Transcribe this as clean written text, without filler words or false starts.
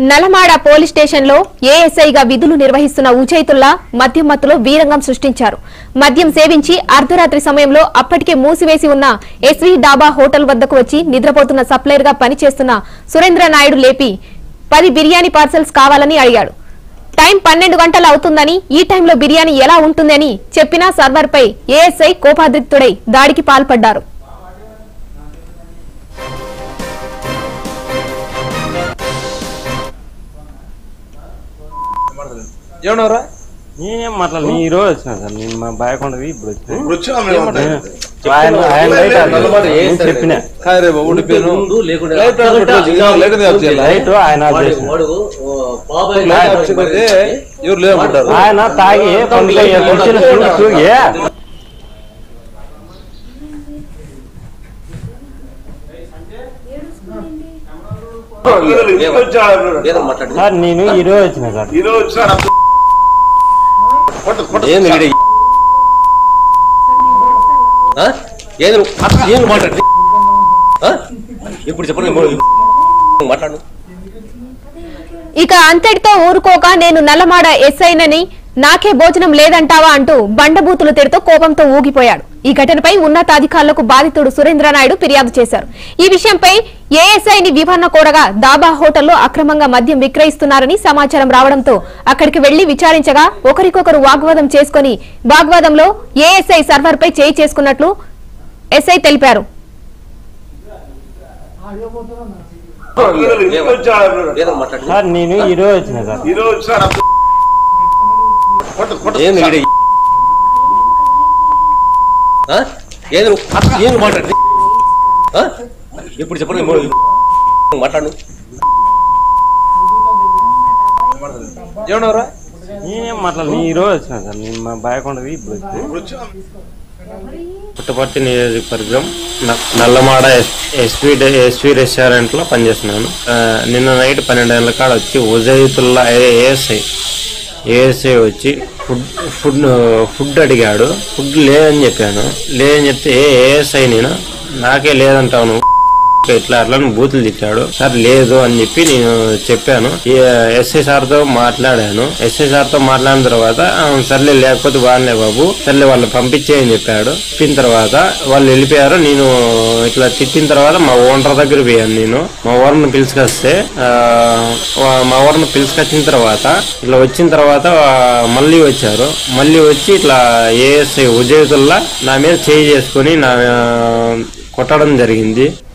నలమాడ police station లో ఏఎస్ఐగా విధులు నిర్వహిస్తున్న ఉజైతుల్లా మద్యం మత్తులో వీరంగం సృష్టించారు. మద్యం సేవించి అర్ధరాత్రి సమయంలో అప్పటికే మూసివేసి ఉన్న ఎస్వి డాబా హోటల్ వద్దకు వచ్చి నిద్రపోతున్న సప్లైర్ గా పనిచేస్తున్న సురేంద్ర నాయుడు లేపి 10 బిర్యానీ పార్సల్స్ కావాలని అడిగాడు. టైం 12 గంటలు అవుతుందని, ఈ టైంలో బిర్యానీ ఎలా ఉంటుందని చెప్పినా సర్వర్ పై ఏఎస్ఐ కోపాద్రిక్తుడై దాడికి పాల్పడ్డారు. ఏమన్నారా? నేనేం మాట్లాడలేదు. ఈ రోజు వచ్చినా సార్, నేను మా బాయకొండది ఇప్పుడు చెప్పిన ఆయన తాగి సార్ నేను ఈ రోజు వచ్చినా సార్. ఇప్పుడు చెప్పండి మాట్లాడు. ఇక అంతటితో ఊరుకోక నేను నల్లమాడ ఎస్ఐనని నాకే భోజనం లేదంటావా అంటూ బండబూతులు తిడుతూ కోపంతో ఊగిపోయాడు. ఈ ఘటనపై ఉన్నతాధికారులకు బాధితుడు సురేంద్రనాయుడు ఫిర్యాదు చేశారు. ఈ విషయంపై ఏఎస్ఐని వివరణ కోరగా దాబా హోటల్లో అక్రమంగా మద్యం విక్రయిస్తున్నారని సమాచారం రావడంతో అక్కడికి వెళ్లి విచారించగా ఒకరికొకరు వాగ్వాదం చేసుకుని వాగ్వాదంలో ఏఎస్ఐ సర్వర్ పై చేయి చేసుకున్నట్లు ఎస్ఐ తెలిపారు. సార్ నేను ఈ రోజు వచ్చినా సార్. ఇప్పుడు చెప్పండి మాట్లాడు. ఏమన్నారా? నేనేం మాట్లాడలేదు. ఈ రోజు వచ్చినా సార్, నేను మా బాయకొండది ఇప్పుడు పుట్టపర్తి నియోజకవర్గం నల్లమాడ ఎస్వి రెస్టారెంట్ లో పనిచేస్తున్నాను. నిన్న నైట్ 12 గంటల కాడ వచ్చి ఉజైతుల్లా ఏఎస్ఐ వచ్చి ఫుడ్ అడిగాడు. ఫుడ్ లేదని చెప్పాను. లేదని చెప్తే ఏఎస్ఐ నేను నాకే లేదంటావు నువ్వు ఇట్లా అట్లా బూతులు తిట్టాడు. సార్ లేదు అని చెప్పి నేను చెప్పాను. ఎస్ఐ సార్ తో మాట్లాడాను. ఎస్ఐ సార్ తో మాట్లాడిన తర్వాత సర్లే లేకపోతే బాగానే బాబు, సర్లే వాళ్ళు పంపించేయని చెప్పాడు. చెప్పిన తర్వాత వాళ్ళు వెళ్ళిపోయారు. నేను ఇట్లా తిట్టిన తర్వాత మా ఓనర్ దగ్గర పోయాను. నేను మా ఓనర్ని పిలుచుకొచ్చిన తర్వాత ఇట్లా వచ్చిన తర్వాత మళ్ళీ వచ్చారు. మళ్ళీ వచ్చి ఇట్లా ఏఎస్ఐ ఉజైతుల్లా నా మీద చేయి చేసుకుని నా కొట్టడం జరిగింది.